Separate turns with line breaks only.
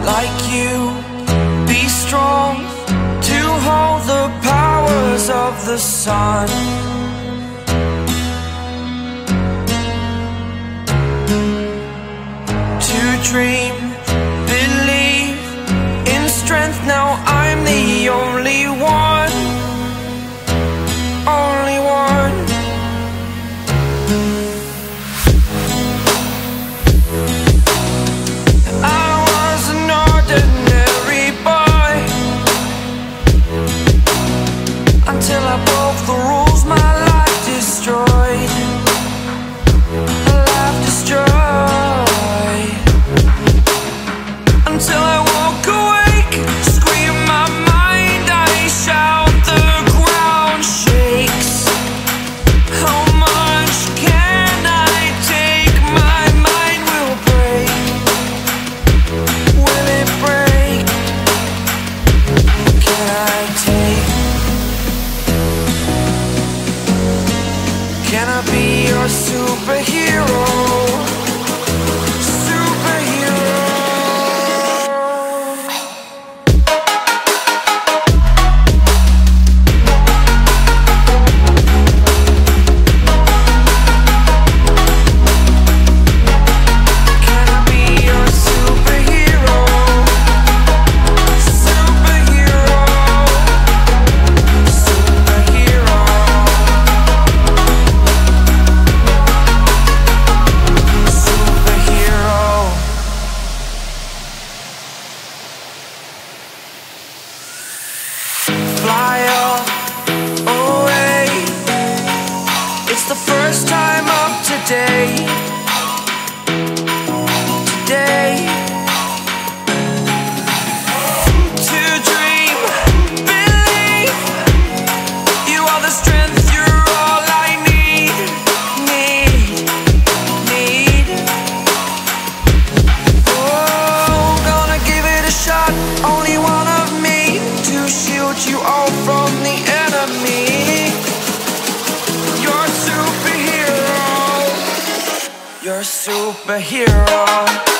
like you, be strong to hold the powers of the sun. To dream, believe in strength. Now I'm the only one, only one. I was an ordinary boy until I broke the rules. My life destroyed, life destroyed. Until I walk awake, scream my mind, I shout, the ground shakes. How much can I take? My mind will break. Will it break? Can I take? Can I be your superhero? Fly away. It's the first time of today. Today. To dream, believe. You are the strength, you're all I need. Oh, gonna give it a shot. Only one of me to shield you all from the enemy. You're a superhero. You're a superhero.